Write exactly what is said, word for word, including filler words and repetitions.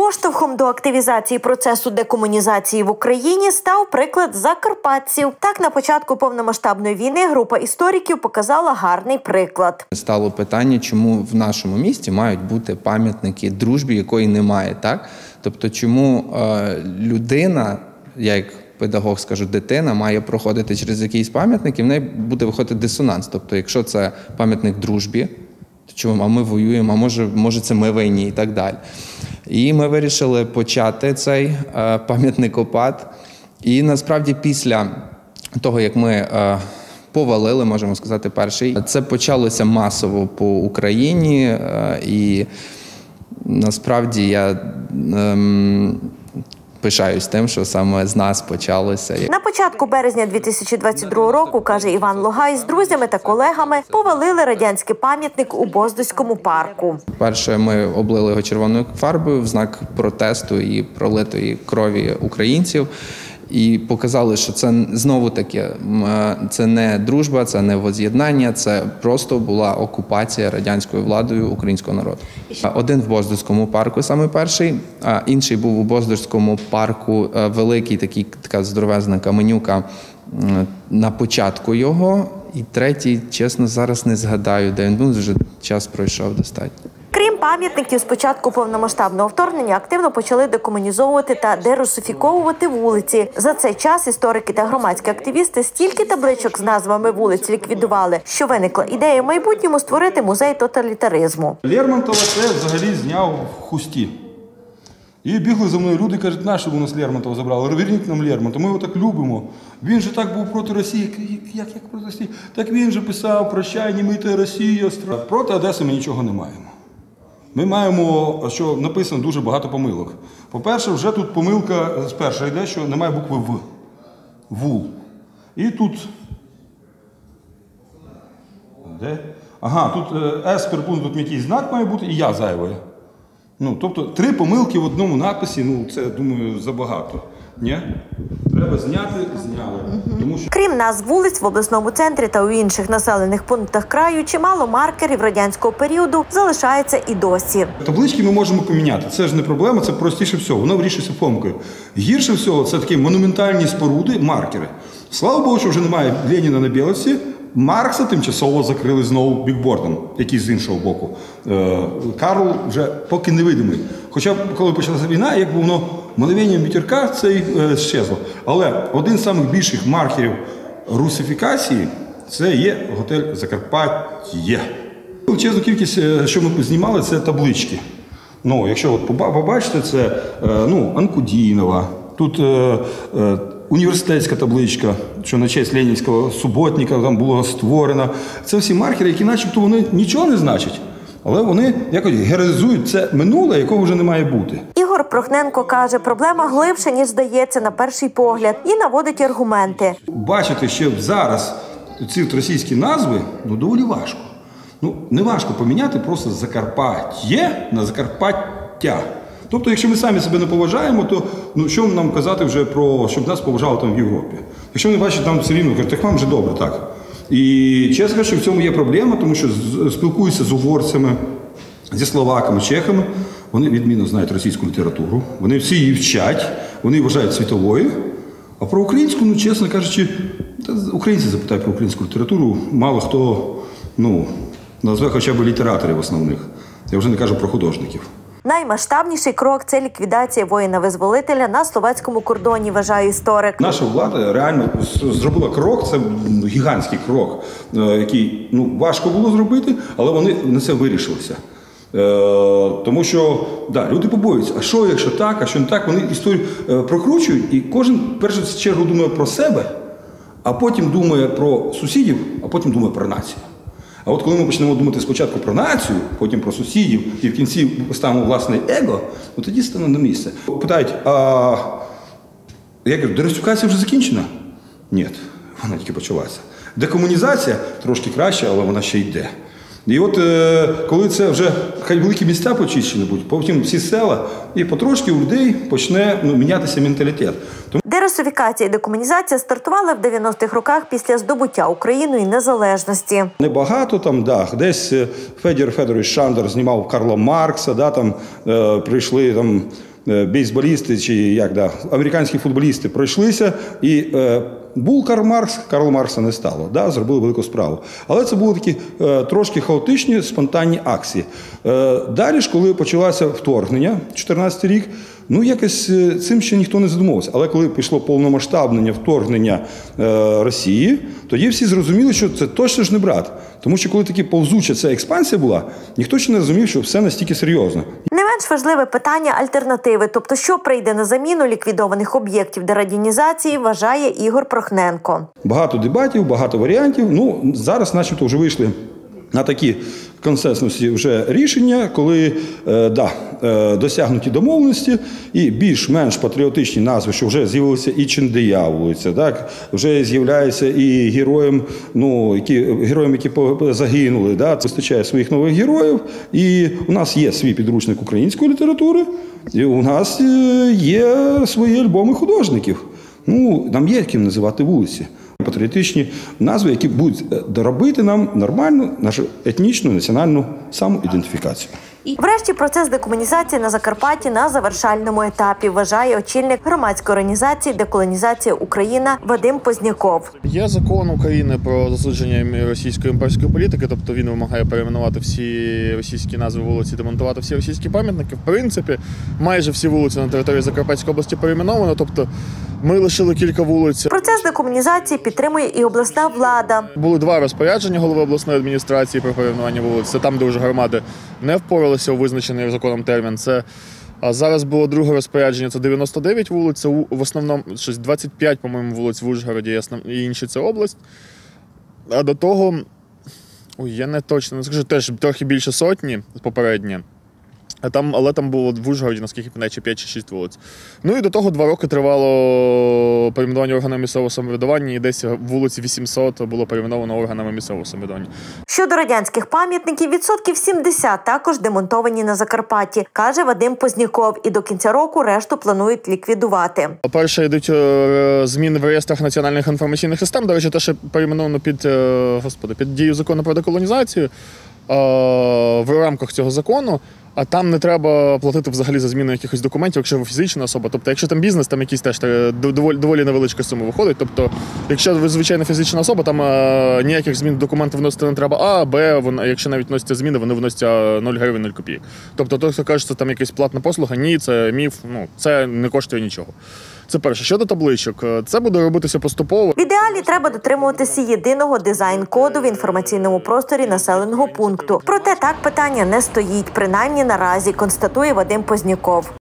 Поштовхом до активізації процесу декомунізації в Україні став приклад закарпатців. Так, на початку повномасштабної війни група істориків показала гарний приклад. Стало питання, чому в нашому місті мають бути пам'ятники дружбі, якої немає, так? Тобто, чому е, людина, я як педагог скажу, дитина має проходити через якийсь пам'ятник, і в неї буде виходити дисонанс. Тобто, якщо це пам'ятник дружбі, то чому, а ми воюємо, а може, може це ми винні і так далі. І ми вирішили почати цей е, пам'ятникопад. І насправді після того, як ми е, повалили, можемо сказати, перший, це почалося масово по Україні. Е, і насправді я е, пишаюсь тим, що саме з нас почалося. На початку березня дві тисячі двадцять другого року, каже Іван Логай, з друзями та колегами повалили радянський пам'ятник у Боздуському парку. Перше, ми облили його червоною фарбою в знак протесту і пролитої крові українців. І показали, що це знову-таки, це не дружба, це не воз'єднання, це просто була окупація радянською владою українського народу. Один в Боздуському парку, саме перший, а інший був у Боздуському парку, великий такий, така здоровезна каменюка на початку його. І третій, чесно, зараз не згадаю, де він був, вже час пройшов достатньо. Крім пам'ятників, з початку повномасштабного вторгнення активно почали декомунізовувати та дерусифіковувати вулиці. За цей час історики та громадські активісти стільки табличок з назвами вулиць ліквідували, що виникла ідея в майбутньому створити музей тоталітаризму. Лермонтова це взагалі зняв в Хусті. І бігли за мною люди, кажуть, нащо ви у нас Лермонтова забрали, верніть нам Лермонтова, ми його так любимо. Він же так був проти Росії. Як, як проти Росії? Так він же писав, прощай, німита Росія. Проти Одеси ми нічого не маємо. Ми маємо, що написано дуже багато помилок. По-перше, вже тут помилка з першої йде, що немає букви В. Вул. І тут... Де? Ага, тут С перепункт, тут якийсь знак має бути, і Я зайве. Ну, тобто, три помилки в одному написі, ну, це, думаю, забагато. Ні? Треба зняти, зняли. Тому що... Крім назв вулиць, в обласному центрі та у інших населених пунктах краю чимало маркерів радянського періоду залишається і досі. Таблички ми можемо поміняти. Це ж не проблема, це простіше всього. Воно вирішується помилкою. Гірше всього – це такі монументальні споруди, маркери. Слава Богу, що вже немає Леніна на Білості. Маркса тимчасово закрили знову бікбордом, який з іншого боку. Карл вже поки невидимий. Хоча, коли почалася війна, як воно мгновенням вітерка, це й щезло. Але один з самих більших маркерів русифікації – це є готель «Закарпаття». Величезну кількість, що ми знімали, це таблички. Ну, якщо от побачите, це ну, Анкудінова, тут е, е, університетська табличка, що на честь ленінського суботника там було створено. Це всі маркери, які начебто вони нічого не значать, але вони якось героїзують це минуле, якого вже не має бути. Ігор Прохненко каже, проблема глибше, ніж здається на перший погляд, і наводить аргументи. Бачити, що зараз ці російські назви, ну, доволі важко. Ну, не важко поміняти просто Закарпаття на Закарпаття. Тобто, якщо ми самі себе не поважаємо, то ну, що нам казати вже про, щоб нас поважали там в Європі? Якщо вони бачать там все рівно, кажуть, так вам вже добре, так. І чесно кажучи, в цьому є проблема, тому що спілкуюся з угорцями, зі словаками, чехами, вони відмінно знають російську літературу, вони всі її вчать, вони вважають світовою. А про українську, ну, чесно кажучи, українці запитають про українську літературу, мало хто, ну, назве хоча б літераторів основних. Я вже не кажу про художників. Наймасштабніший крок – це ліквідація воїна-визволителя на словацькому кордоні, вважає історик. Наша влада реально зробила крок, це гігантський крок, який ну, важко було зробити, але вони на це вирішилися. Тому що, да, люди побоюються, а що, якщо так, а що не так, вони історію прокручують, і кожен, в першу чергу, думає про себе, а потім думає про сусідів, а потім думає про націю. А от коли ми почнемо думати спочатку про націю, потім про сусідів, і в кінці поставимо власне его, ну тоді стане на місце. Питають, а я кажу, дерусифікація вже закінчена? Ні, вона тільки почалася. Декомунізація трошки краще, але вона ще йде. І от коли це вже хай великі міста почищені будуть, потім всі села, і потрошки у людей почне ну, мінятися менталітет. Дерусифікація і декомунізація стартували в дев'яностих роках після здобуття Україною незалежності. Небагато там, да, десь Федір Федорович Шандер знімав Карла Маркса, да, там е, прийшли там бейсболісти чи як да, американські футболісти пройшлися і е, був Карл Маркс, Карла Маркса не стало, да, зробили велику справу. Але це були такі е, трошки хаотичні, спонтанні акції. Е, далі ж, коли почалося вторгнення, чотирнадцятий рік, ну якось цим ще ніхто не задумувався. Але коли пішло повномасштабне вторгнення е, Росії, тоді всі зрозуміли, що це точно ж не брат. Тому що коли таки повзуча ця експансія була, ніхто ще не розумів, що все настільки серйозно. Не менш важливе питання альтернативи, тобто що прийде на заміну ліквідованих об'єктів дерадянізації, вважає Ігор Прохненко. Багато дебатів, багато варіантів. Ну, зараз начебто вже вийшли на такі консенсусні вже рішення, коли е, да, е, досягнуті домовленості і більш-менш патріотичні назви, що вже з'явилися і Чиндея вулиця, так, вже з'являється і героєм, ну, які, героям, які загинули, да, вистачає своїх нових героїв, і у нас є свій підручник української літератури, і у нас є свої альбоми художників. Ну, нам є ким називати вулиці. Патріотичні назви, які будуть доробити нам нормальну нашу етнічну, національну самоідентифікацію. Врешті процес декомунізації на Закарпатті на завершальному етапі, вважає очільник громадської організації «Деколонізація Україна» Вадим Позняков. Є закон України про засудження російської імперської політики, тобто він вимагає перейменувати всі російські назви вулиці, демонтувати всі російські пам'ятники. В принципі, майже всі вулиці на території Закарпатської області перейменовано, тобто ми лишили кілька вулиць. Процес декомунізації підтримує і обласна влада. Були два розпорядження голови обласної адміністрації про перейменування вулиць. Це там, де вже громади не впоралися у визначений законом термін. Це а зараз було друге розпорядження, це дев'яносто дев'ять вулиць, це в основному щось двадцять п'ять, по-моєму, вулиць в Ужгороді і інші це область. А до того, ой, я не точно не скажу, теж трохи більше сотні попередні. А там, але там було в Ужгороді, наскільки пам'ятаю, чи п'ять чи шість вулиць. Ну і до того два роки тривало перейменування органами місцевого самоврядування, і десь вулиці вісімсот було перейменовано органами місцевого самоврядування. Щодо радянських пам'ятників, відсотків сімдесят також демонтовані на Закарпатті, каже Вадим Позняков, і до кінця року решту планують ліквідувати. Перше йдуть зміни в реєстрах національних інформаційних систем, до речі, те, що перейменовано під, господи, під дію закону про деколонізацію в рамках цього закону. А там не треба платити взагалі за зміну якихось документів, якщо ви фізична особа. Тобто, якщо там бізнес, там якісь теж доволі, доволі невеличка сума виходить. Тобто, якщо ви звичайна фізична особа, там а, ніяких змін документів вносити не треба, а, б, вон, якщо навіть вносяться зміни, вони вносяться нуль гривень, нуль копійок. Тобто, той, хто каже, що це там якась платна послуга, ні, це міф, ну, це не коштує нічого. Це перше. Щодо табличок, це буде робитися поступово. В ідеалі треба дотримуватися єдиного дизайн-коду в інформаційному просторі населеного пункту. Проте так питання не стоїть, принаймні наразі, констатує Вадим Позняков.